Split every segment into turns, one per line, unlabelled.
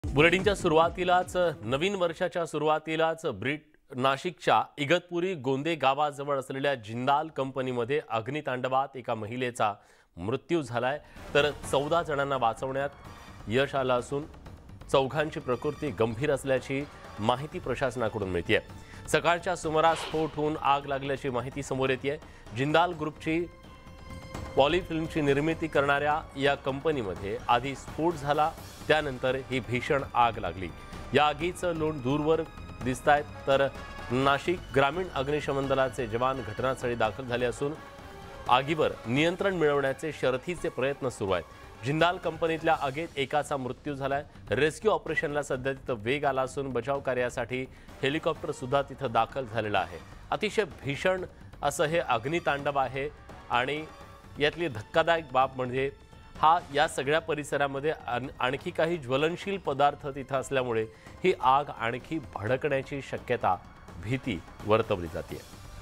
बुलेटिनच्या सुरुवातीलाच नवीन वर्षाच्या सुरुवातीलाच नाशिकच्या इगतपुरी गोंदे गावाजवळ असलेल्या जिंदाल कंपनीमध्ये अग्नितांडवात एका महिलेचा मृत्यू झालाय तर 14 जणांना वाचवण्यात यश आलं असून चौघांची प्रकृती गंभीर असल्याची माहिती प्रशासनाकडून मिळते। सकाळच्या सुमारास स्फोट होऊन आग लागल्याची माहिती समोर येते। जिंदाल ग्रुपची पॉलिफिल्मची निर्मिती करणाऱ्या या कंपनीमध्ये आधी स्फोट झाला, त्यानंतर ही भीषण आग लागली। या आगीचं लोण दूरवर दिसतायत तर नाशिक ग्रामीण अग्निशमन दलाचे जवान घटनास्थळी दाखल झाले असून आगीवर नियंत्रण मिळवण्याचे शर्थीचे प्रयत्न सुरू आहेत। जिंदाल कंपनीतल्या आगीत एकाचा मृत्यू झालाय। रेस्क्यू ऑपरेशनला सध्या तिथं वेग आला असून बचाव कार्यासाठी हेलिकॉप्टर सुद्धा तिथं दाखल झालेला आहे। अतिशय भीषण असं हे अग्नितांडव आहे आणि यातली धक्कादायक बाब म्हणजे या सगळ्या परिसरामध्ये आणखी काही ज्वलनशील पदार्थ तिथे असल्यामुळे ही आग आणखी भडकण्याची शक्यता भीती वर्तवली जाते।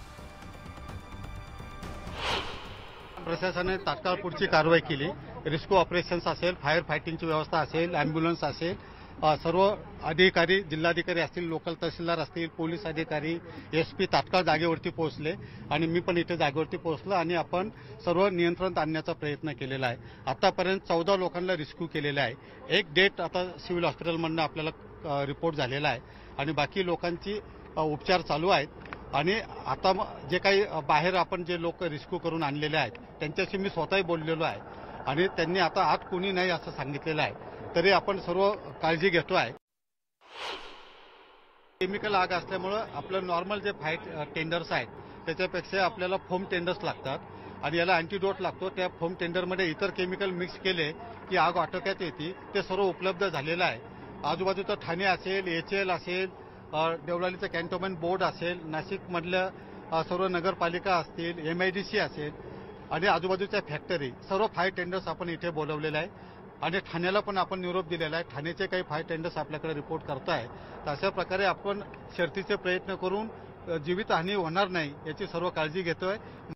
प्रशासनाने तात्काळ पुढची कारवाई केली। रेस्क्यू ऑपरेशन्स असेल, फायर फायटिंगची व्यवस्था असेल, ॲम्ब्युलन्स असेल, सर्व अधिकारी, जिल्हाधिकारी असतील, लोकल तहसीलदार असतील, पोलीस अधिकारी, एसपी तात्काळ जागेवरती पोहोचले आणि मी पण इथे जागेवरती पोहोचलो आणि आपण सर्व नियंत्रणात आणण्याचा प्रयत्न केलेला आहे। आतापर्यंत 14 लोकांना रेस्क्यू केलेला आहे। एक डेथ आता सिव्हिल हॉस्पिटलमधून आपल्याला रिपोर्ट झालेला आहे आणि बाकी लोकांची उपचार चालू आहेत। आणि आता जे काही बाहेर आपण जे लोक रेस्क्यू करून आणलेले आहेत त्यांच्याशी मी स्वतःही बोललेलो आहे आणि त्यांनी आता आत कोणी नाही असं सांगितलेलं आहे, तरी आपण सर्व काळजी घेतो आहे। केमिकल आग असल्यामुळे आपलं नॉर्मल जे फायर टेंडर्स आहेत त्याच्यापेक्षा आपल्याला फोम टेंडर्स लागतात आणि याला अँटीडोट लागतो। त्या फोम टेंडरमध्ये इतर केमिकल मिक्स केले की आग आटोक्यात येते। ते सर्व उपलब्ध झालेलं आहे। आजूबाजूचं ठाणे असेल, HL असेल, देवळालीचं कॅन्टोन्मेंट बोर्ड असेल, नाशिकमधल्या सर्व नगरपालिका असतील, MIDC असेल आणि आजूबाजूच्या फॅक्टरी, सर्व फायर टेंडर्स आपण इथे बोलवलेले आहे आणि ठाण्याला पण आपण निरोप दिलेला आहे। ठाण्याचे काही फायर टेंडर्स आपल्याकडे रिपोर्ट करताय, तर अशा प्रकारे आपण शर्थीचे प्रयत्न करून जीवितहानी होणार नाही याची सर्व काळजी घेतोय।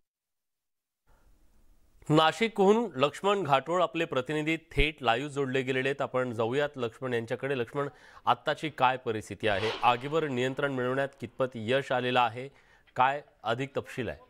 नाशिकहून लक्ष्मण घाटोळ आपले प्रतिनिधी थेट लाईव्ह जोडले गेलेले आहेत। आपण जाऊयात लक्ष्मण यांच्याकडे। लक्ष्मण, आत्ताची काय परिस्थिती आहे? आगीवर नियंत्रण मिळवण्यात कितपत यश आलेलं आहे? काय अधिक तपशील आहे?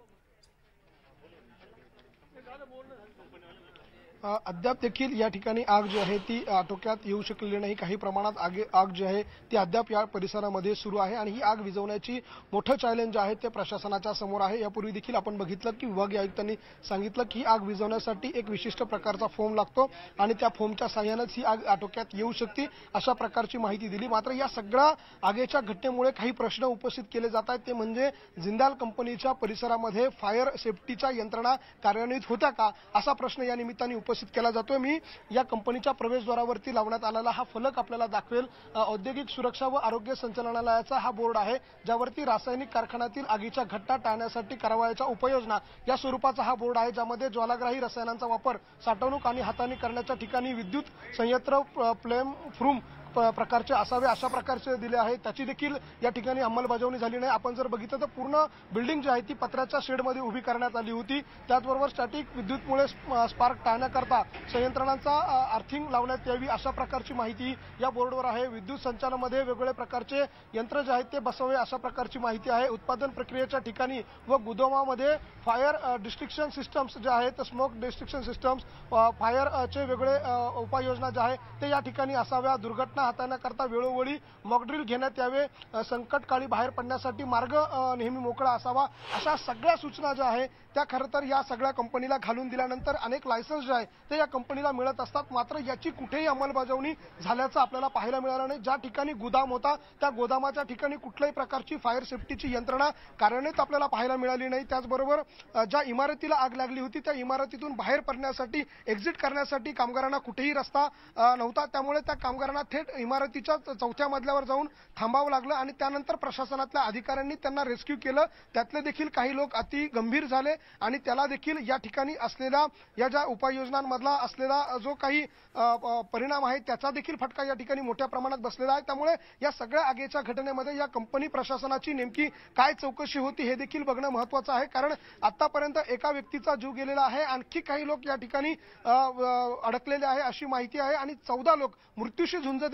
अद्याप देखील या ठिकाणी आग जी आहे ती आटोक्यात येऊ शकलेली नाही। काही प्रमाणात आग जी आहे ती अद्याप या परिसरामध्ये सुरू आहे आणि ही आग विझवण्याची मोठं चॅलेंज आहे ते प्रशासनाच्या समोर आहे। यापूर्वी देखील आपण बघितलं की विभागीय आयुक्तांनी सांगितलं की आग विझवण्यासाठी एक विशिष्ट प्रकारचा फोम लागतो आणि त्या फोमच्या साहाय्यानेच ही आग आटोक्यात येऊ शकते, अशा प्रकारची माहिती दिली। मात्र या सगळ्या आगीच्या घटनेमुळे काही प्रश्न उपस्थित केले जात आहेत, ते म्हणजे जिंदाल कंपनीच्या परिसरामध्ये फायर सेफ्टीच्या यंत्रणा कार्यान्वित होत्या का, असा प्रश्न या निमित्ताने उपस्थित केला जातोय। मी या कंपनीच्या प्रवेशद्वारावरती लावण्यात आलेला हा फलक आपल्याला दाखवेल। औद्योगिक सुरक्षा व आरोग्य संचालनालयाचा हा बोर्ड आहे, ज्यावरती रासायनिक कारखान्यातील आगीच्या घटना टाळण्यासाठी करावयाच्या उपाययोजना या स्वरूपाचा हा बोर्ड आहे, ज्यामध्ये ज्वालाग्राही रसायनांचा वापर साठवणूक आणि हाताळणी करण्याच्या ठिकाणी विद्युत संयंत्र, फ्लेम प्रूफ प्रकारचे असावे, अशा प्रकारचे दिले आहे। त्याची देखील या ठिकाणी अंमलबजावणी झाली नाही। आपण जर बघितलं तर पूर्ण बिल्डिंग जी आहे ती पत्र्याच्या शेडमध्ये उभी करण्यात आली होती। त्याचबरोबर स्टॅटिक विद्युतमुळे स्पार्क टाळण्याकरता संयंत्रणांचा अर्थिंग लावण्यात यावी, अशा प्रकारची माहिती या बोर्डवर आहे। विद्युत संचालनामध्ये वेगवेगळ्या प्रकारचे यंत्र जे आहेत ते बसवावे, अशा प्रकारची माहिती आहे। उत्पादन प्रक्रियेच्या ठिकाणी व गोदामामध्ये फायर डिस्ट्रिक्शन सिस्टम्स जे आहेत, स्मोक डिस्ट्रिक्शन सिस्टम्स, फायरचे वेगळे उपाययोजना ज्या आहेत ते या ठिकाणी असाव्या। दुर्घटना हाताळण्याकरता वेळोवेळी मॉकड्रिल घेण्यात यावे, संकटकाळी बाहेर पडण्यासाठी मार्ग नेहमी मोकळा असावा, अशा सगळ्या सूचना ज्या आहेत त्या खरं तर या सगळ्या कंपनीला घालून दिल्यानंतर अनेक लायसन्स जे आहे ते या कंपनीला मिळत असतात। मात्र याची कुठेही अंमलबजावणी झाल्याचं आपल्याला पाहायला मिळालं नाही। ज्या ठिकाणी गोदाम होता त्या गोदामाच्या ठिकाणी कुठल्याही प्रकारची फायर सेफ्टीची यंत्रणा कार्यान्वित आपल्याला पाहायला मिळाली नाही। त्याचबरोबर ज्या इमारतीला आग लागली होती त्या इमारतीतून बाहेर पडण्यासाठी, एक्झिट करण्यासाठी कामगारांना कुठेही रस्ता नव्हता, त्यामुळे त्या कामगारांना थेट इमारतीच्या 4थ्या मजल्यावर जाऊन थांबावं लागलं आणि त्यानंतर प्रशासनातल्या अधिकाऱ्यांनी त्यांना रेस्क्यू केलं। त्यातले देखील काही लोक अति गंभीर झाले आणि त्याला देखील या ठिकाणी असलेल्या या ज्या उपाययोजनांमधला असलेला जो काही परिणाम आहे त्याचा देखील फटका या ठिकाणी मोठ्या प्रमाणात बसलेला आहे। त्यामुळे या सगळ्या आगीच्या घटनेमध्ये या कंपनी प्रशासनाची नेमकी काय चौकशी होती हे देखील बघणं महत्त्वाचं आहे, कारण आतापर्यंत एका व्यक्तीचा जीव गेलेला आहे, आणखी काही लोक या ठिकाणी अडकलेले आहे अशी माहिती आहे आणि 14 लोक मृत्यूशी झुंज देत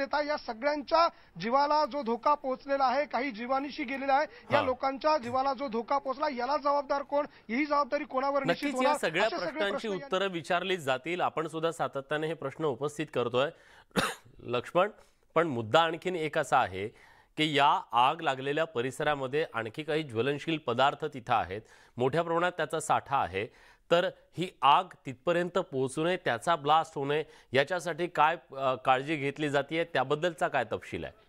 येत आहे. या सगळ्यांच्या जीवाला जो धोका पोहोचलेला आहे, काही जीवानिशी गेलेला आहे, या लोकांच्या जीवाला जो धोका पोहोचला याला जबाबदार कोण, ही जबाबदारी कोणावर निश्चित
नक्कीच
होणार?
या सगळ्या
असे सगळे
प्रश्नांची
प्रश्न
उत्तरं विचारलीच जातील. आपण सुद्धा सातत्याने हे प्रश्न उपस्थित करतोय लक्ष्मण. पण मुद्दा आणखीन एक असा आहे की या आग लागलेल्या परिसरामध्ये आणखी काही ज्वलनशील पदार्थ तिथं आहेत, मोठ्या प्रमाणात त्याचा साठा आहे. तर ही आग तिथपर्यंत पोहोचू नये, त्याचा ब्लास्ट होऊ नये, याच्यासाठी काय काळजी घेतली जाते, त्याबद्दलचा काय तपशील आहे?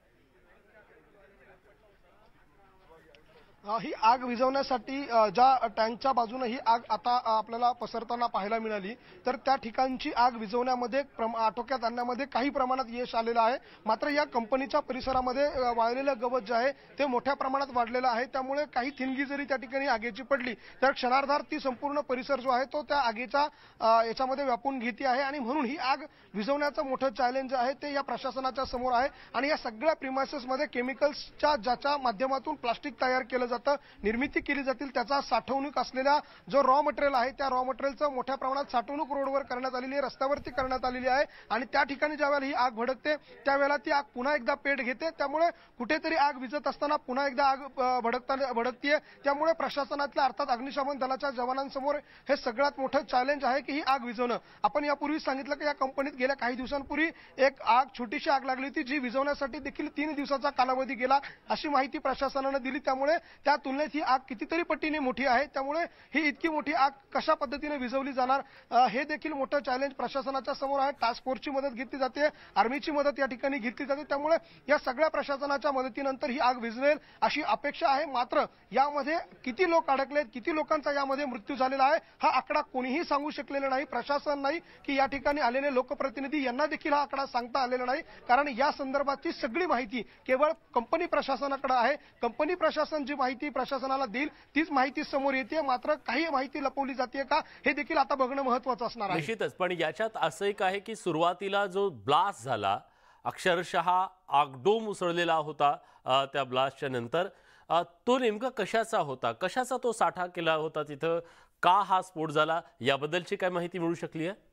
ही आग विझवण्यासाठी ज्या टँकच्या बाजूने ही आग आता आपल्याला पसरताना पाहायला मिळाली, तर त्या ठिकाणची आग विझवण्यामध्ये आटोक्यात आणण्यामध्ये काही प्रमाणात यश आलेलं आहे. मात्र या कंपनीच्या परिसरामध्ये वाळलेलं गवत जे आहे ते मोठ्या प्रमाणात वाढलेलं आहे. त्यामुळे काही थिणगी जरी त्या ठिकाणी आगीची पडली तर क्षणार्धात ती संपूर्ण परिसर जो आहे तो त्या आगीच्या याच्यामध्ये व्यापून घेते आहे. आणि म्हणून ही आग विझवण्याचं मोठं चॅलेंज आहे ते या प्रशासनाच्या समोर आहे. आणि या सगळ्या प्रिमायसेसमध्ये केमिकल्सच्या ज्याच्या माध्यमातून प्लास्टिक तयार केलं जातं, निर्मिती केली जातील, त्याचा साठवणूक असलेला जो रॉ मटेरियल आहे त्या रॉ मटेरियलचं मोठ्या प्रमाणात साठवणूक रोडवर करण्यात आलेली आहे, रस्त्यावरती करण्यात आलेली आहे. आणि त्या ठिकाणी ज्यावेळेला ही आग भडकते त्यावेळेला ती आग पुन्हा एकदा पेट घेते. त्यामुळे कुठेतरी आग विझत असताना पुन्हा एकदा आग भडकतीये. त्यामुळे प्रशासनातल्या अर्थात अग्निशमन दलाच्या जवानांसमोर हे सगळ्यात मोठं चॅलेंज आहे की ही आग विझवणं. आपण यापूर्वी सांगितलं की या कंपनीत गेल्या काही दिवसांपूर्वी एक छोटीशी आग लागली होती, जी विझवण्यासाठी देखील 3 दिवसाचा कालावधी गेला, अशी माहिती प्रशासनानं दिली. त्यामुळे त्या तुलनेत ही आग कितीतरी पटीने मोठी आहे. त्यामुळे ही इतकी मोठी आग कशा पद्धतीने विझवली जाणार हे देखील मोठं चॅलेंज प्रशासनाच्या समोर आहे. टास्क फोर्सची मदत घेतली जाते, आर्मीची मदत या ठिकाणी घेतली जाते. त्यामुळे या सगळ्या प्रशासनाच्या मदतीनंतर ही आग विझवेल अशी अपेक्षा आहे. मात्र यामध्ये किती लोक अडकलेत, किती लोकांचा यामध्ये मृत्यू झालेला आहे हा आकडा कोणीही सांगू शकलेला नाही, प्रशासन नाही की या ठिकाणी आलेले लोकप्रतिनिधी यांना देखील हा आकडा सांगता आलेला नाही. कारण या संदर्भातची सगळी माहिती केवळ कंपनी प्रशासनाकडे आहे. कंपनी प्रशासन जी माहिती प्रशासनाला देईल तीच माहिती समोर येते. मात्र काही माहिती लपवली जाते का हे देखील आता बघणं महत्त्वाचं असणार आहे.
निश्चितच. पण याच्यात असं एक आहे की सुरुवातीला जो ब्लास्ट झाला, अक्षरशः आगडोम उसळलेला होता त्या ब्लास्टच्या नंतर, तो नेमका कशाचा होता, कशाचा तो साठा केला होता तिथं, का हा स्फोट झाला, याबद्दलची काय माहिती मिळू शकली आहे?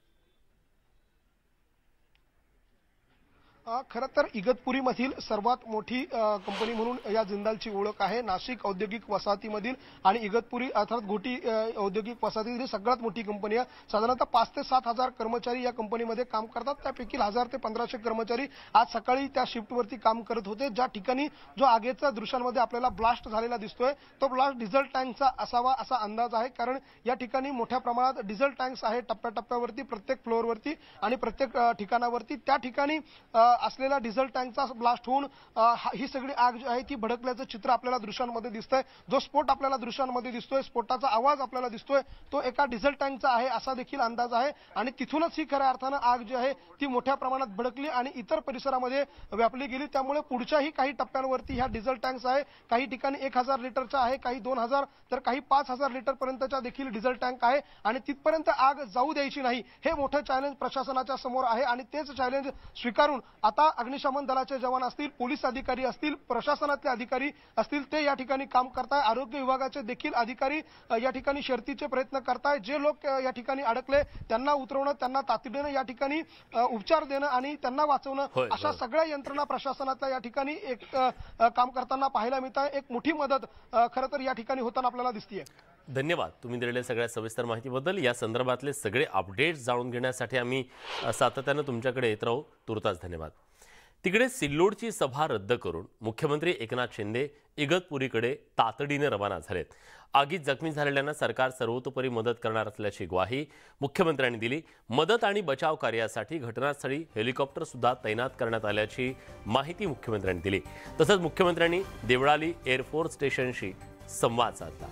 खरं तर इगतपुरीमधील सर्वात मोठी कंपनी म्हणून या जिंदालची ओळख आहे. नाशिक औद्योगिक वसाहतीमधील आणि इगतपुरी अर्थात घोटी औद्योगिक वसाहतीतील सगळ्यात मोठी कंपनी आहे. साधारणतः 5 ते 7 हजार कर्मचारी या कंपनीमध्ये काम करतात. त्यापैकी 1000 ते 1500 कर्मचारी आज सकाळी त्या शिफ्टवरती काम करत होते. ज्या ठिकाणी जो आगीच्या दृश्यांमध्ये आपल्याला ब्लास्ट झालेला दिसतोय तो ब्लास्ट डिझेल टँकचा असावा असा अंदाज आहे. कारण या ठिकाणी मोठ्या प्रमाणात डिझेल टँक्स आहे टप्प्याटप्प्यावरती, प्रत्येक फ्लोअरवरती आणि प्रत्येक ठिकाणावरती. त्या ठिकाणी असलेला डिझेल टँकचा ब्लास्ट होऊन ही सगळी आग जी आहे ती भडकल्याचं चित्र आपल्याला दृश्यांमध्ये दिसतंय. जो स्फोट आपल्याला दृश्यांमध्ये दिसतोय, स्फोटाचा आवाज आपल्याला दिसतोय, तो एका डिझेल टँकचा आहे असा देखील अंदाज आहे. आणि तिथूनच ही खऱ्या अर्थानं आग जी आहे ती मोठ्या प्रमाणात भडकली आणि इतर परिसरामध्ये व्यापली गेली. त्यामुळे पुढच्याही काही टप्प्यांवरती ह्या डिझेल टँक्स आहे. काही ठिकाणी 1000 लिटरचा आहे, काही 2000 तर काही 5000 लिटर पर्यंतच्या देखील डिझेल टँक आहे. आणि तिथपर्यंत आग जाऊ द्यायची नाही हे मोठं चॅलेंज प्रशासनाच्या समोर आहे. आणि तेच चॅलेंज स्वीकारून आता अग्निशमन दलाचे जवान असतील, पोलीस अधिकारी असतील, प्रशासनातले अधिकारी असतील, ते या ठिकाणी काम करताय. आरोग्य विभागाचे देखील अधिकारी या ठिकाणी शर्थीचे प्रयत्न करताय. जे लोक या ठिकाणी अडकले त्यांना उतरवणं, त्यांना तातडीने या ठिकाणी उपचार देणं आणि त्यांना वाचवणं अशा सगळ्या यंत्रणा प्रशासनाच्या या ठिकाणी एक काम करताना पाहायला मिळत आहे. एक मोठी मदत खरं तर या ठिकाणी होताना आपल्याला दिसतीये.
धन्यवाद तुम्ही दिलेल्या सगळ्या सविस्तर माहितीबद्दल. या संदर्भातले सगळे अपडेट्स जाणून घेण्यासाठी आम्ही सातत्यानं तुमच्याकडे येत राहू. तुर्तास धन्यवाद. तिकडे सिल्लोडची सभा रद्द करून मुख्यमंत्री एकनाथ शिंदे इगतपुरीकडे तातडीने रवाना झालेत. आगीत जखमी झालेल्यांना सरकार सर्वतोपरी मदत करणार असल्याची ग्वाही मुख्यमंत्र्यांनी दिली. मदत आणि बचाव कार्यासाठी घटनास्थळी हेलिकॉप्टर सुद्धा तैनात करण्यात आल्याची माहिती मुख्यमंत्र्यांनी दिली. तसंच मुख्यमंत्र्यांनी देवळाली एअरफोर्स स्टेशनशी संवाद साधला.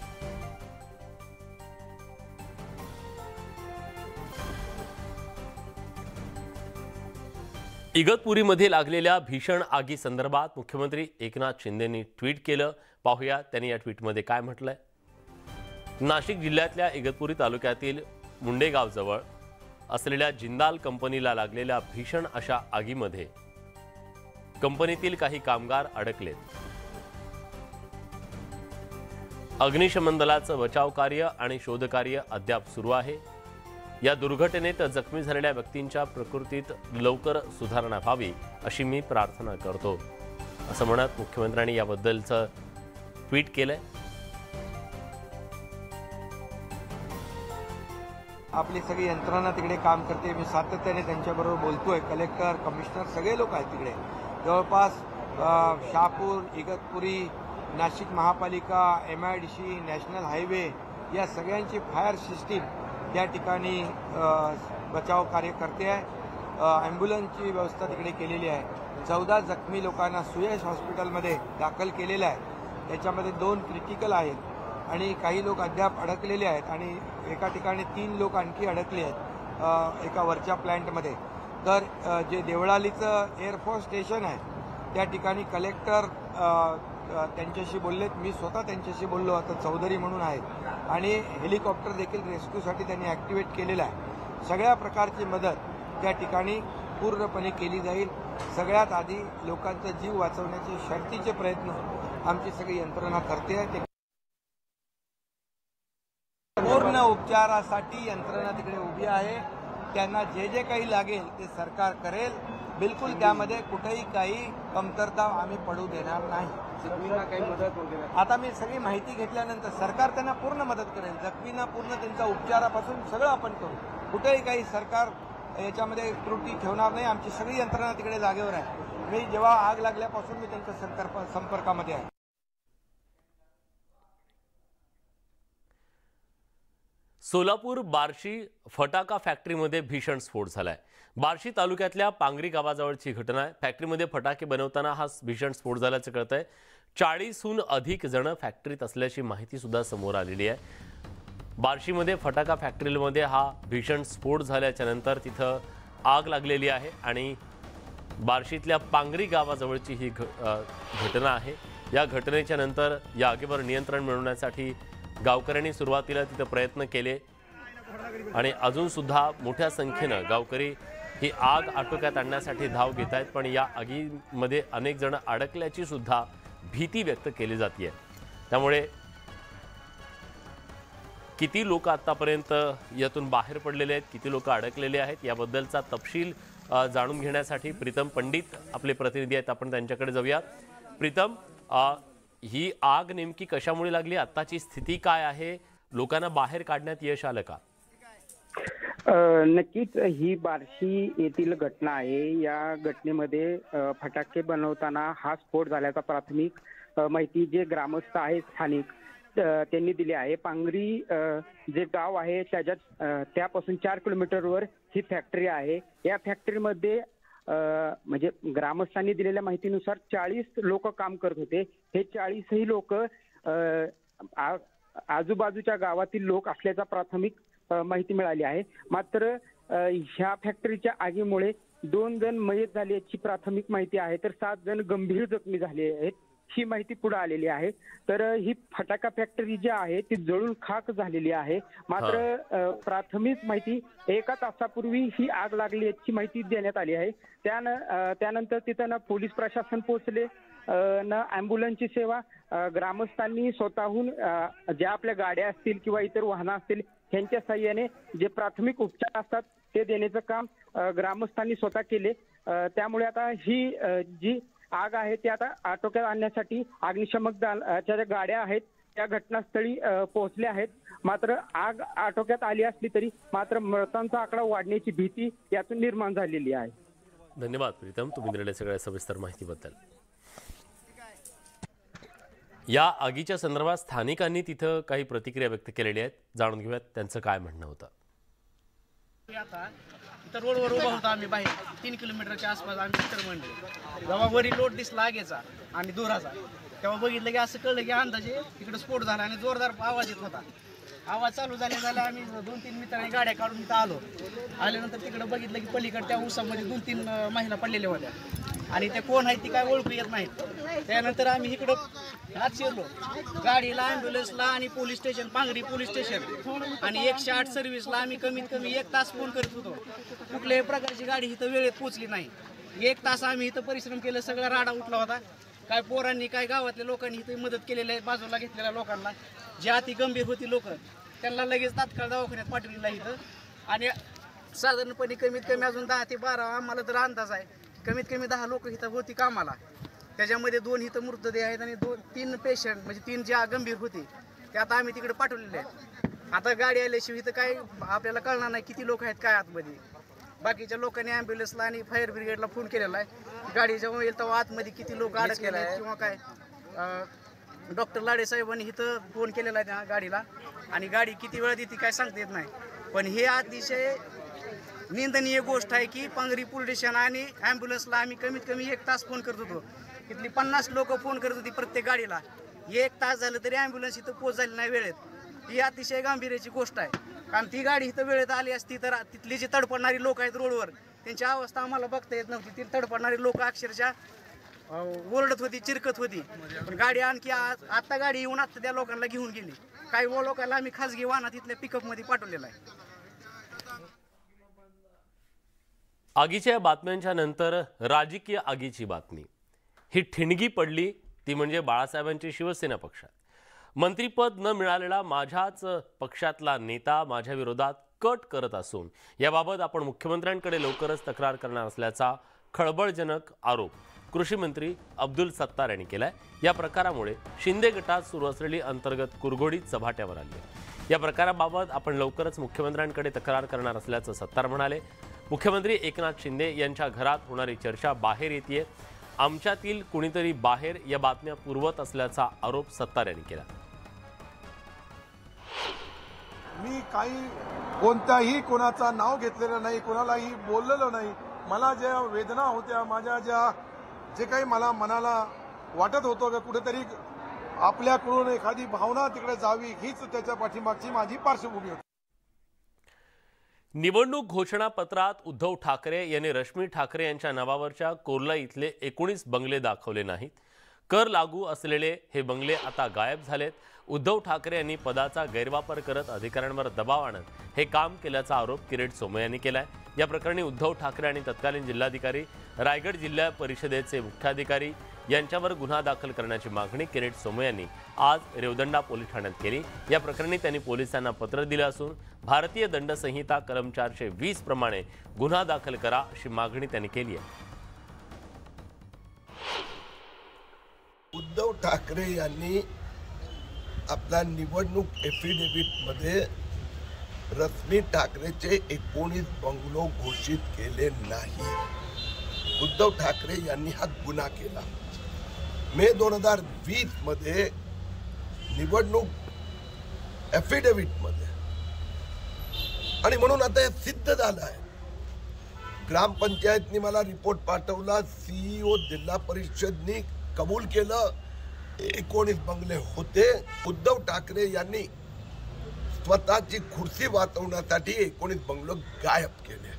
इगतपुरीमध्ये लागलेल्या भीषण आगी संदर्भात मुख्यमंत्री एकनाथ शिंदेंनी ट्विट केलं. पाहूया त्यांनी या ट्विटमध्ये काय म्हटलंय. नाशिक जिल्ह्यातल्या इगतपुरी तालुक्यातील मुंडेगावजवळ असलेल्या जिंदाल कंपनीला लागलेल्या भीषण अशा आगीमध्ये कंपनीतील काही कामगार अडकलेत. अग्निशमन दलाचं बचाव कार्य आणि शोधकार्य अद्याप सुरू आहे. या दुर्घटनेत जखमी झालेल्या व्यक्तींच्या प्रकृतीत लवकर सुधारणा व्हावी अशी मी प्रार्थना करतो, असं म्हणत मुख्यमंत्र्यांनी याबद्दलचं ट्विट केलंय.
आपली सगळी यंत्रणा तिकडे काम करते. मी सातत्याने त्यांच्याबरोबर बोलतोय. कलेक्टर, कमिशनर सगळे लोक आहेत तिकडे. जवळपास शहापूर, इगतपुरी, नाशिक महापालिका, MIDC, नॅशनल हायवे या सगळ्यांची फायर सिस्टीम त्या ठिकाणी बचाव कार्य करते आहे. ॲम्ब्युलन्सची व्यवस्था तिकडे केलेली आहे. 14 जखमी लोकांना सुयश हॉस्पिटलमध्ये दाखल केलेलं आहे. त्याच्यामध्ये 2 क्रिटिकल आहेत आणि काही लोक अद्याप अडकलेले आहेत आणि एका ठिकाणी 3 लोक आणखी अडकले आहेत एका वरच्या प्लॅन्टमध्ये. तर जे देवळालीचं एअरफोर्स स्टेशन आहे त्या ठिकाणी कलेक्टर त्यांच्याशी बोललेत. मी स्वतः त्यांच्याशी बोललो. आता चौधरी म्हणून आहेत आणि हेलिकॉप्टर देखील रेस्क्यूसाठी त्यांनी ॲक्टिवेट केलेलं आहे. सगळ्या प्रकारची मदत त्या ठिकाणी पूर्णपणे केली जाईल. सगळ्यात आधी लोकांचा जीव वाचवण्याचे शर्तीचे प्रयत्न आमची सगळी यंत्रणा करते आहे. पूर्ण उपचारासाठी यंत्रणा तिकडे उभी आहे. त्यांना जे जे काही लागेल ते सरकार करेल. बिलकुल त्यामध्ये कुठेही काही कमतरता आम्ही पडू देणार नाही. जखमींना काही मदत वगैरे आता मी सगळी माहिती घेतल्यानंतर सरकार त्यांना पूर्ण मदत करेल. जखमींना पूर्ण त्यांच्या उपचारापासून सगळं आपण करू. कुठेही काही सरकार याच्यामध्ये त्रुटी ठेवणार नाही. आमची सगळी यंत्रणा तिकडे जागेवर आहे. मी जेव्हा आग लागल्यापासून मी त्यांच्या संपर्कामध्ये आहे.
सोलापूर बार्शी फटाका फॅक्टरीमध्ये भीषण स्फोट झालाय. बार्शी तालुक्यातल्या पांगरी गावाजवळची घटना आहे. फॅक्टरीमध्ये फटाके बनवताना हा भीषण स्फोट झाल्याचं कळतंय. 40हून अधिक जण फॅक्टरीत असल्याची माहिती सुद्धा समोर आलेली आहे. बार्शीमध्ये फटाका फॅक्टरीमध्ये हा भीषण स्फोट झाल्याच्या नंतर तिथं आग लागलेली आहे आणि बार्शीतल्या पांगरी गावाजवळची ही घटना आहे. या घटनेच्या नंतर या आगीवर नियंत्रण मिळवण्यासाठी गावकऱ्यांनी सुरुवातीला तिथं प्रयत्न केले आणि अजून सुद्धा मोठ्या संख्येनं गावकरी ही आग आटोक्यात आणण्यासाठी धाव घेत आहेत. पण या आगीमध्ये अनेक जण अडकल्याची सुद्धा भीती व्यक्त केली जाते. त्यामुळे किती लोक आतापर्यंत यातून बाहेर पडलेले आहेत, किती लोक अडकलेले आहेत याबद्दलचा तपशील जाणून घेण्यासाठी प्रीतम पंडित आपले प्रतिनिधी आहेत. आपण त्यांच्याकडे जाऊया. प्रीतम, ही आग नेमकी कशामुळे लागली, आताची स्थिती काय आहे, लोकांना बाहेर काढण्यात यश आलं का?
नक्कीच ही बार्शी येथील घटना आहे. या घटनेमध्ये फटाके बनवताना हा स्फोट झाल्याचा प्राथमिक माहिती जे ग्रामस्थ आहेत स्थानिक त्यांनी दिली आहे. पांगरी जे गाव आहे त्यापासून 4 किलोमीटरवर ही फॅक्टरी आहे. या फॅक्टरीमध्ये म्हणजे ग्रामस्थांनी दिलेल्या माहितीनुसार 40 लोक काम करत होते. हे 40ही लोक आजूबाजूच्या गावातील लोक असल्याचा प्राथमिक माहिती मिळाली आहे. मात्र ह्या फॅक्टरीच्या आगीमुळे 2 जण मयत झाले याची प्राथमिक माहिती आहे, तर 7 जण गंभीर जखमी झाले आहेत ही माहिती पुढे आलेली आहे. तर ही फटाका फॅक्टरी जी आहे ती जळून खाक झालेली आहे. मात्र प्राथमिक माहिती 1 तासापूर्वी ही आग लागली याची माहिती देण्यात आली आहे. त्यानंतर तिथं ना पोलीस प्रशासन पोहोचले, ना ॲम्ब्युलन्सची सेवा, ग्रामस्थांनी स्वतःहून ज्या आपल्या गाड्या असतील किंवा इतर वाहनं असतील ह्यांच्या साह्याने जे प्राथमिक उपचार असतात ते देण्याचं काम ग्रामस्थांनी स्वतः केले. त्यामुळे आता ही जी आग आहे ती आता आटोक्यात आणण्यासाठी अग्निशमक दलाच्या ज्या गाड्या आहेत त्या घटनास्थळी पोहोचल्या आहेत. मात्र आग आटोक्यात आली असली तरी मात्र मृतांचा आकडा वाढण्याची भीती यातून निर्माण झालेली आहे.
धन्यवाद प्रीतम, तुम्ही दिलेल्या सगळ्या सविस्तर माहितीबद्दल. या आगीच्या संदर्भात स्थानिकांनी तिथं काही प्रतिक्रिया व्यक्त केलेल्या आहेत. जाणून घेऊयात त्यांचं काय म्हणणं होतं.
तर रोडवर उभा होता आम्ही बाहेर 3 किलोमीटरच्या आसपास आम्ही तर म्हणले जेव्हा वरी लोट दिसला आगीचा आणि धुराचा तेव्हा बघितलं की असं कळलं की अंदाजे तिकडे स्फोट झाला आणि जोरदार आवाज येत होता. आवाज चालू झाला आम्ही 2-3 मित्रांनी गाड्या काढून इथं आल्यानंतर तिकडे बघितलं की पलीकडे त्या ऊसामध्ये 2-3 महिला पडलेल्या होत्या आणि ते कोण आहेत ती काय ओळखू येत नाहीत. त्यानंतर आम्ही इकडं आत शिरलो, गाडीला, ॲम्ब्युलन्सला आणि police station, Pangari police station आणि 108 सर्व्हिसला आम्ही कमीत कमी 1 तास फोन करत होतो. कुठल्याही प्रकारची गाडी इथं वेळेत पोहोचली नाही. 1 तास आम्ही इथं परिश्रम केलं. सगळा राडा उठला होता. काय पोरांनी काय गावातल्या लोकांनी इथं मदत केलेली आहे. बाजूला घेतलेल्या लोकांना जे अति गंभीर होती लोक त्यांना लगेच तात्काळ दवाखान्यात पाठवलेलं इथं आणि साधारणपणे कमीत कमी अजून 10 ते 12 आम्हाला तर अंदाज आहे, कमीत कमी 10 लोक इथं होती कामाला. त्याच्यामध्ये 2 इथं मृतदेह आहेत आणि 3 पेशंट म्हणजे 3 जे गंभीर होते ते आता आम्ही तिकडे पाठवलेले आहेत. आता गाडी आल्याशिवाय इथं काय आपल्याला कळणार नाही किती लोक आहेत काय आतमध्ये. बाकीच्या लोकांनी ॲम्ब्युलन्सला आणि फायर ब्रिगेडला फोन केलेला आहे. गाडी जेव्हा येईल तेव्हा आतमध्ये किती लोक अडकलेले आहेत किंवा काय. डॉक्टर लाडे साहेबांनी इथं फोन केलेला आहे त्या गाडीला आणि गाडी किती वेळात येते काय सांगता येत नाही. पण हे अतिशय निंदनीय गोष्ट आहे की पांगरी पोलीस स्टेशन आणि ॲम्ब्युलन्सला आम्ही कमीत कमी 1 तास फोन करत होतो. इथली 50 लोक फोन करत होती प्रत्येक गाडीला. 1 तास झालं तरी ॲम्ब्युलन्स इथं पोहोचली नाही वेळेत. ही अतिशय गांभीर्याची गोष्ट आहे. कारण ती गाडी इथं वेळेत आली असती तर तिथली जी तडपडणारी लोक आहेत रोडवर त्यांची अवस्था आम्हाला बघता येत नव्हती. ती तडपडणारी लोक अक्षरशः ओरडत होती, चिरकत होती. पण गाडी आणखी आत्ता गाडी येऊन आत्ता त्या लोकांना घेऊन गेली. काही लोकांना आम्ही खासगी वाहनात इथल्या पिकअपमध्ये पाठवलेला आहे.
आगीच्या बातम्यांच्या नंतर राजकीय आगीची बातमी. ही ठिणगी पडली ती म्हणजे बाळासाहेबांची शिवसेना पक्षात. मंत्रिपद न मिळालेला माझ्याच पक्षातला नेता माझ्या विरोधात कट करत असून याबाबत आपण मुख्यमंत्र्यांकडे लवकरच तक्रार करणार असल्याचा खळबळजनक आरोप कृषी मंत्री अब्दुल सत्तार यांनी केलाय. या प्रकारामुळे शिंदे गटात सुरू असलेली अंतर्गत कुरघोडी चव्हाट्यावर आली आहे. या प्रकाराबाबत आपण लवकरच मुख्यमंत्र्यांकडे तक्रार करणार असल्याचं सत्तार म्हणाले. मुख्यमंत्री एकनाथ शिंदे यांच्या घरात होणारी चर्चा बाहेर येते. आमच्यातील कुणीतरी बाहेर या बातम्या पुरवत असल्याचा आरोप सत्तार यांनी केला.
मी काही कोणत्याही कोणाचं नाव घेतलेलं नाही, कोणालाही बोललेलं नाही. मला ज्या वेदना होत्या, माझ्या जे काही मला मनाला वाटत होतं की कुठेतरी आपल्याकडून एखादी भावना तिकडे जावी, हीच त्याच्या पाठीमागची माझी पार्श्वभूमी होती.
निवडणूक घोषणापत्रात उद्धव ठाकरे यांनी रश्मी ठाकरे यांच्या नावावरच्या कोर्ला इथले 19 बंगले दाखवले नाहीत. कर लागू असलेले हे बंगले आता गायब झालेत. उद्धव ठाकरे यांनी पदाचा गैरवापर करत अधिकाऱ्यांवर दबाव आणत हे काम केल्याचा आरोप किरीट सोमय्या यांनी केलाय. या प्रकरणी उद्धव ठाकरे आणि तत्कालीन जिल्हाधिकारी, रायगड जिल्हा परिषदेचे मुख्याधिकारी यांच्यावर गुन्हा दाखल करण्याची मागणी किरीट सोमय्या यांनी आज रेवदंडा पोलीस ठाण्यात केली. या प्रकरणी त्यांनी पोलिसांना पत्र दिलं असून भारतीय दंड संहिता कलम 420 प्रमाणे गुन्हा दाखल करा अशी मागणी त्यांनी केली आहे.
उद्धव ठाकरे यांनी आपल्या निवडणूक एफिडेव्हिट मध्ये रश्मी ठाकरेचे 19 बंगलो घोषित केले नाही. उद्धव ठाकरे यांनी हा गुन्हा केला. मे 2020 मध्ये निवडणूक एफिडेव्हिट मध्ये, आणि म्हणून आता हे सिद्ध झालं आहे. ग्रामपंचायतनी मला रिपोर्ट पाठवला, सीईओ जिल्हा परिषदनी कबूल केलं 19 बंगले होते. उद्धव ठाकरे यांनी स्वतःची खुर्ची वाचवण्यासाठी 19 बंगलो गायब केले,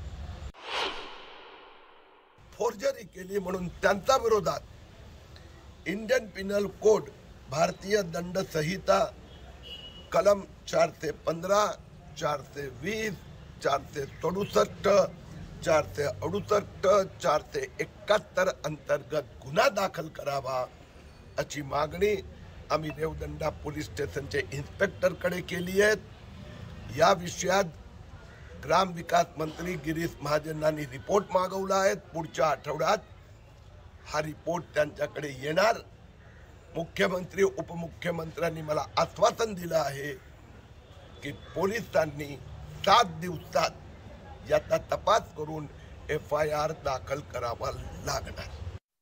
फोर्जरी केली. म्हणून त्यांच्या विरोधात इंडियन पिनल कोड, भारतीय दंड संहिता कलम 415, 420, 467, 468, 471 अंतर्गत गुन्हा दाखल करावा अशी मागणी आम्ही रेवदंडा पोलीस स्टेशनचे इन्स्पेक्टरकडे केली आहे. या विषयात ग्रामविकास मंत्री गिरीश महाजनांनी रिपोर्ट मागवला आहे. पुढच्या आठवड्यात हा रिपोर्ट त्यांच्याकडे येणार. मुख्यमंत्री, उपमुख्यमंत्र्यांनी मला आश्वासन दिलं आहे की पोलिसांनी 7 दिवसात याचा तपास करून FIR दाखल करावा लागणार.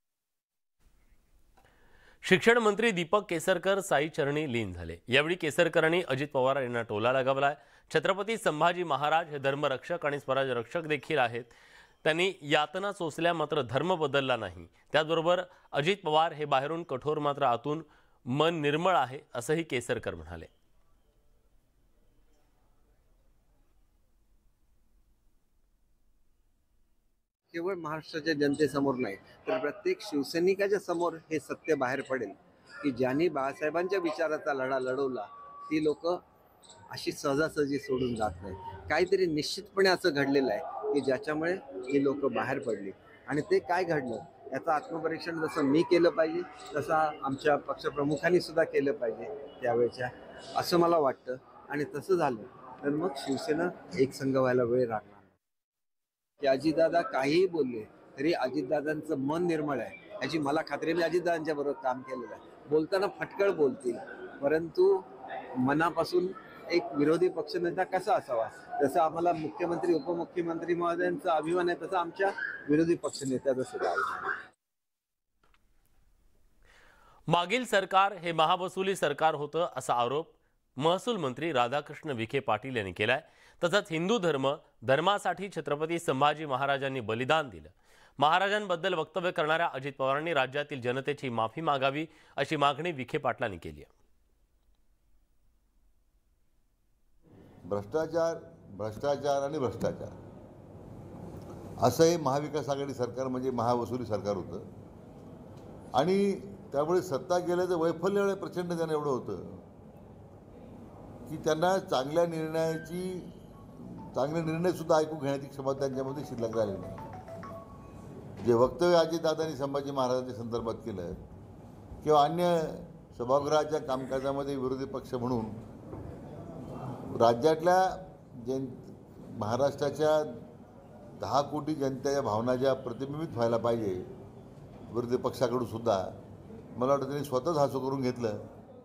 शिक्षण मंत्री दीपक केसरकर साई चरणी लीन झाले. यावेळी केसरकरांनी अजित पवार यांना टोला लगावलाय. छत्रपती संभाजी महाराज हे धर्मरक्षक आणि स्वराज रक्षक देखील आहेत. त्यांनी यातना सोसल्या मात्र धर्म बदलला नाही. त्याचबरोबर अजित पवार हे बाहेरून कठोर मात्र आतून मन निर्मळ आहे असंही केसरकर म्हणाले.
केवळ महाराष्ट्राच्या जनतेसमोर नाही तर प्रत्येक शिवसैनिकाच्या समोर हे सत्य बाहेर पडेल की ज्यांनी बाळासाहेबांच्या विचाराचा लढा लढवला ती लोक अशी सहजासहजी सोडून जात नाही. काहीतरी निश्चितपणे असं घडलेलं आहे की ज्याच्यामुळे ही लोक बाहेर पडली. आणि ते काय घडलं याचं आत्मपरीक्षण जसं मी केलं पाहिजे तसं आमच्या पक्षप्रमुखांनी सुद्धा केलं पाहिजे त्यावेळेच्या, असं मला वाटतं. आणि तसं झालं तर मग शिवसेना एक संघ व्हायला वेळ लागणार नाही. की अजितदादा काहीही बोलले तरी अजितदादांचं मन निर्मळ आहे याची मला खात्री आहे. मी अजितदादांच्या बरोबर काम केलेलं आहे. बोलताना फटकळ बोलतील, परंतु मनापासून एक विरोधी पक्षनेता कसा असावा, जसं आम्हाला मुख्यमंत्री उपमुख्यमंत्री महोदयांचा अभिमान आहे, तसं आमच्या विरोधी पक्षनेत्याचा सुद्धा अभिमान आहे.
मागील सरकार हे महावसुली सरकार होतं असा आरोप महसूल मंत्री राधाकृष्ण विखे पाटील यांनी केलाय. तसंच हिंदू धर्मासाठी छत्रपती संभाजी महाराजांनी बलिदान दिलं. महाराजांबद्दल वक्तव्य करणाऱ्या अजित पवारांनी राज्यातील जनतेची माफी मागावी अशी मागणी विखे पाटलांनी केली आहे.
भ्रष्टाचार आणि भ्रष्टाचार असं हे महाविकास आघाडी सरकार म्हणजे महावसुली सरकार होतं. आणि त्यामुळे सत्ता गेल्याचं वैफल्य एवढं प्रचंड त्यांना एवढं होतं की त्यांना चांगले निर्णय सुद्धा ऐकून घेण्याची क्षमता त्यांच्यामध्ये शिल्लक राहिली नाही. जे वक्तव्य अजितदादांनी संभाजी महाराजांच्या संदर्भात केलं किंवा अन्य सभागृहाच्या कामकाजामध्ये विरोधी पक्ष म्हणून राज्यातल्या महाराष्ट्राच्या 10 कोटी जनतेच्या भावना ज्या प्रतिबिंबित व्हायला पाहिजे विरोधी पक्षाकडून सुद्धा, मला वाटतं त्यांनी स्वतःच हासू करून घेतलं.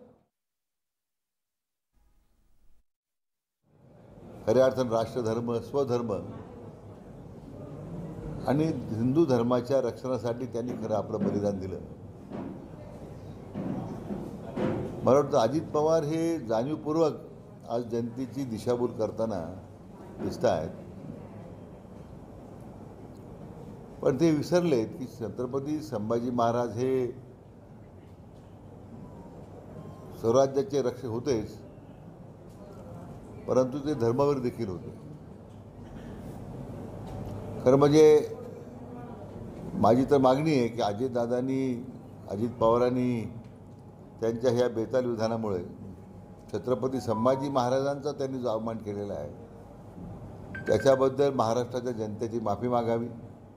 खऱ्या अर्थानं राष्ट्रधर्म, स्वधर्म आणि हिंदू धर्माच्या रक्षणासाठी त्यांनी खरं आपलं बलिदान दिलं. मला वाटतं अजित पवार हे जाणीवपूर्वक आज जनतेची दिशाभूल करताना दिसत आहेत. पण ते विसरलेत की छत्रपती संभाजी महाराज हे स्वराज्याचे रक्षक होतेच, परंतु ते धर्मवीर देखील होते. खरं म्हणजे माझी तर मागणी आहे की अजित पवारांनी त्यांच्या ह्या बेताल विधानामुळे छत्रपती संभाजी महाराजांचा त्यांनी जो अवमान केलेला आहे त्याच्याबद्दल महाराष्ट्राच्या जनतेची माफी मागावी.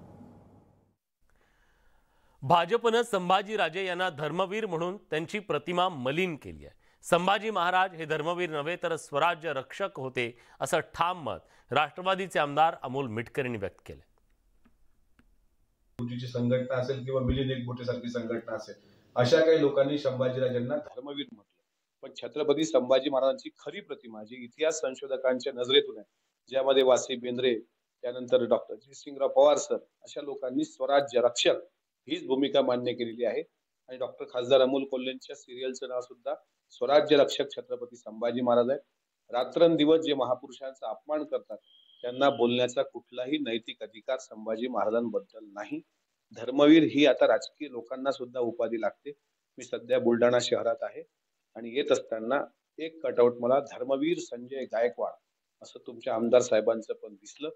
भाजपनं संभाजीराजे यांना धर्मवीर म्हणून त्यांची प्रतिमा मलिन केली आहे. संभाजी महाराज हे धर्मवीर नव्हे तर स्वराज्य रक्षक होते असं ठाम मत राष्ट्रवादीचे आमदार अमोल मिटकर यांनी व्यक्त केलं.
ची संघटना असेल किंवा मिलिंद एकबोटेसारखी संघटना असेल, अशा काही लोकांनी संभाजीराजांना धर्मवीर म्हटलं. पण छत्रपती संभाजी महाराजांची खरी प्रतिमा जी इतिहास संशोधकांच्या नजरेतून आहे, ज्यामध्ये वासी बेंद्रे, त्यानंतर डॉक्टर जयसिंगराव पवार सर, अशा लोकांनी स्वराज्य रक्षक हीच भूमिका मान्य केलेली आहे. आणि डॉक्टर खासदार अमोल कोल्हेंच्या सिरियलचं नाव सुद्धा स्वराज्य रक्षक छत्रपती संभाजी महाराज आहे. रात्रंदिवस जे महापुरुषांचा अपमान करतात त्यांना बोलण्याचा कुठलाही नैतिक अधिकार संभाजी महाराजांबद्दल नाही. धर्मवीर ही आता राजकीय लोकांना सुद्धा उपाधी लागते. मी सध्या बुलढाणा शहरात आहे आणि येत असताना एक कटआउट मला धर्मवीर संजय गायकवाड असं तुमच्या आमदार साहेबांचं पण दिसलं.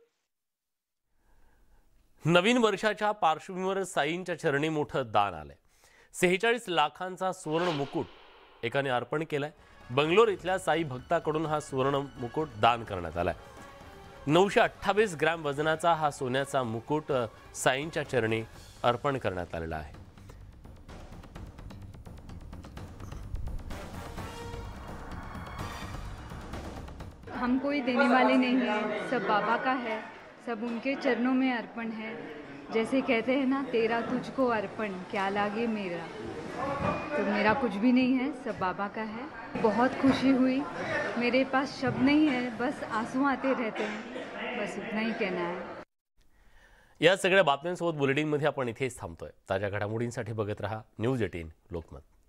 नवीन वर्षाच्या पार्श्वभूमीवर साईंच्या चरणी मोठं दान आलंय. 46 लाखांचा सुवर्ण मुकुट एकाने अर्पण केलाय. बंगलोर इथल्या साई भक्ताकडून हा सुवर्ण मुकुट दान करण्यात आलाय. 928 ग्रॅम वजनाचा हा सोन्याचा मुकुट साईंच्या चरणी अर्पण करण्यात आलेला आहे.
हम कोई देने वाले नहीं हैं, सब बाबा का है, सब उनके चरणों में अर्पण है. जैसे कहते हैं ना, तेरा तुझको अर्पण क्या लागे मेरा, तो मेरा कुछ भी नहीं है, सब बाबा का है. बहुत खुशी हुई. मेरे पास शब्द नहीं है, बस आंसू आते रहते हैं, बस उतना ही कहना है.
या सगळ्या बातम्यांसोबत बुलेटिनमध्ये आपण इथेच थांबतोय. ताज्या घडामोडींसाठी बघत रहा न्यूज 18 लोकमत.